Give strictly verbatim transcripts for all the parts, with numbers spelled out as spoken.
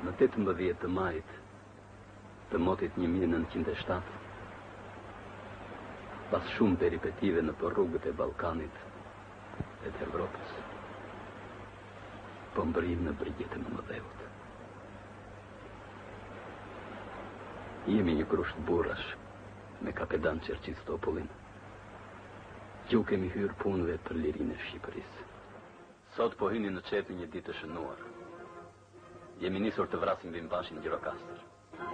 Në tetëmbëdhjetë të majit të motit një mijë e nëntëqind e shtatë, pas shumë peripetive në për rrugët e Ballkanit e të Evropës, po mbërrim në brigjet e Mëmëdheut. Jemi një grusht burrash me kapedan Çerçistopullin, që u kemi hyrë punëve për lirinë e Shqipërisë. Sot po hyni në qetë një ditë të shënuar. Jemi nisur të vrasim Vimbashin Gjirokastër.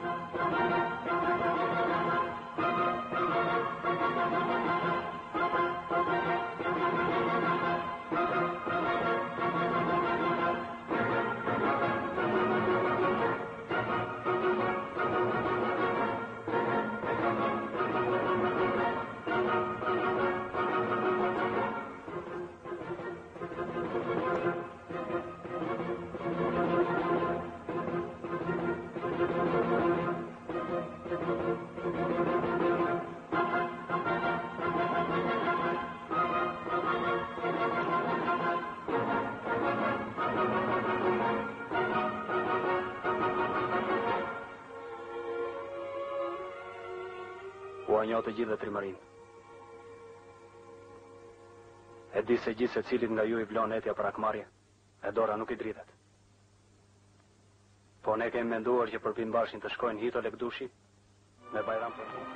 Ua njoh të gjithë dhe trimërinë. E di se gjithë se cilit nga ju i vlon etja për akmarje, e dora nuk i dritet. Po ne kemi menduar që për Vimbashin të shkojnë Hito Lekdushi me Bajram për tu.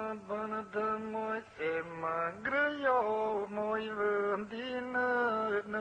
Në